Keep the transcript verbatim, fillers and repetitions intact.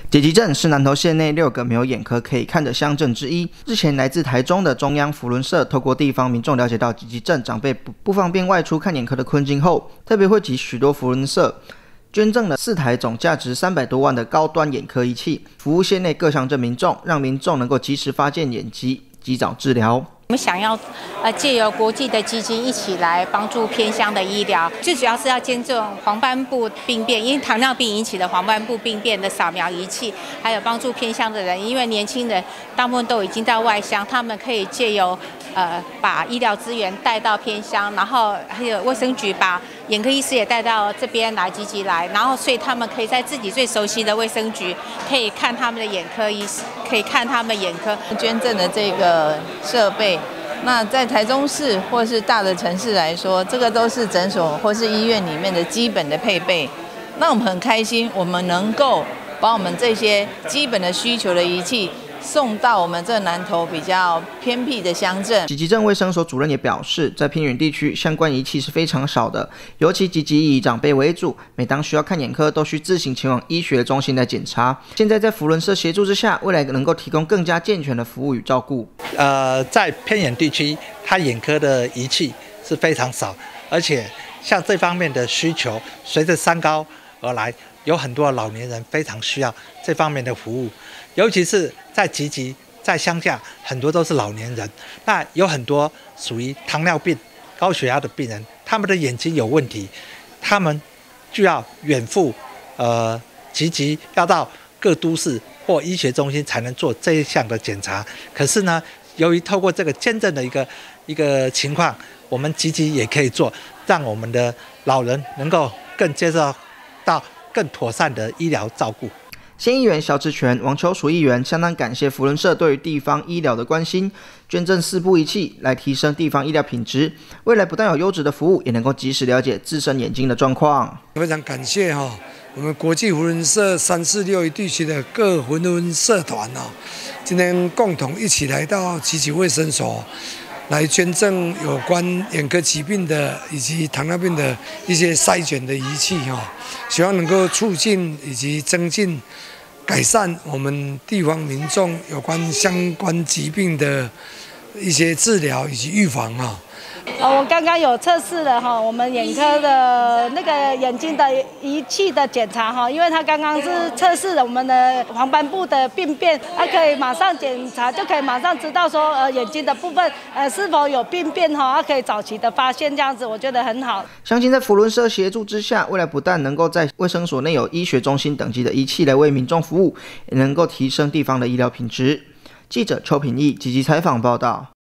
集集镇是南投县内六个没有眼科可以看的乡镇之一。日前，来自台中的中央扶轮社透过地方民众了解到集集镇长辈不不方便外出看眼科的困境后，特别汇集许多扶轮社，捐赠了四台总价值三百多万的高端眼科仪器，服务县内各乡镇民众，让民众能够及时发现眼疾，及早治疗。 我们想要呃借由国际的基金一起来帮助偏乡的医疗，最主要是要捐赠黄斑部病变，因为糖尿病引起的黄斑部病变的扫描仪器，还有帮助偏乡的人，因为年轻人大部分都已经在外乡，他们可以借由呃把医疗资源带到偏乡，然后还有卫生局把眼科医师也带到这边来集集来，然后所以他们可以在自己最熟悉的卫生局可以看他们的眼科医师，可以看他们的眼科捐赠的这个设备。那在台中市或是大的城市来说，这个都是诊所或是医院里面的基本的配备。那我们很开心，我们能够把我们这些基本的需求的仪器送到我们这南投比较偏僻的乡镇。 集集镇卫生所主任也表示，在偏远地区相关仪器是非常少的，尤其集集以长辈为主，每当需要看眼科都需自行前往医学中心来检查。现在在扶轮社协助之下，未来能够提供更加健全的服务与照顾。 呃，在偏远地区，它眼科的仪器是非常少，而且像这方面的需求，随着三高而来，有很多老年人非常需要这方面的服务，尤其是在集集，在乡下，很多都是老年人，那有很多属于糖尿病、高血压的病人，他们的眼睛有问题，他们就要远赴呃集集，要到各都市或医学中心才能做这一项的检查。可是呢，由于透过这个捐赠的一个一个情况，我们集集也可以做，让我们的老人能够更接受到更妥善的医疗照顾。 县议员萧志全、王秋淑议员相当感谢扶轮社对于地方医疗的关心，捐赠四部仪器来提升地方医疗品质。未来不但有优质的服务，也能够及时了解自身眼睛的状况。 非常感谢哈，我们国际扶轮社三四六一地区的各扶轮社团哦，今天共同一起来到集集卫生所，来捐赠有关眼科疾病的以及糖尿病的一些筛检的仪器哈，希望能够促进以及增进改善我们地方民众有关相关疾病的一些治疗以及预防啊。 呃，我刚刚有测试了哈，我们眼科的那个眼睛的仪器的检查哈，因为他刚刚是测试了我们的黄斑部的病变，他可以马上检查，就可以马上知道说呃眼睛的部分呃是否有病变哈，他可以早期的发现，这样子我觉得很好。 相信在扶轮社协助之下，未来不但能够在卫生所内有医学中心等级的仪器来为民众服务，也能够提升地方的医疗品质。记者邱品义积极采访报道。